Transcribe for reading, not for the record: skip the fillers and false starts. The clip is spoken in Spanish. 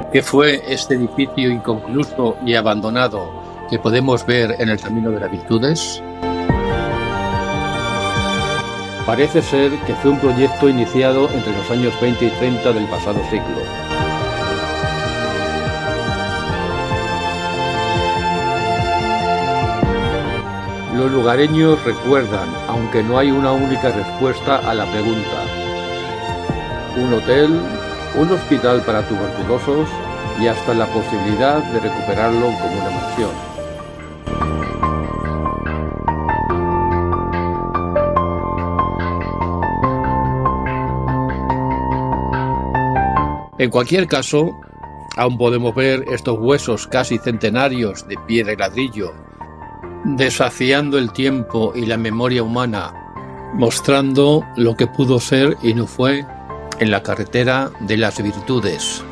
¿Qué fue este edificio inconcluso y abandonado que podemos ver en el Camino de las Virtudes? Parece ser que fue un proyecto iniciado entre los años 20 y 30 del pasado siglo. Los lugareños recuerdan, aunque no hay una única respuesta a la pregunta: un hotel, un hospital para tuberculosos y hasta la posibilidad de recuperarlo como una mansión. En cualquier caso, aún podemos ver estos huesos casi centenarios de piedra y ladrillo, desafiando el tiempo y la memoria humana, mostrando lo que pudo ser y no fue en la carretera de las virtudes.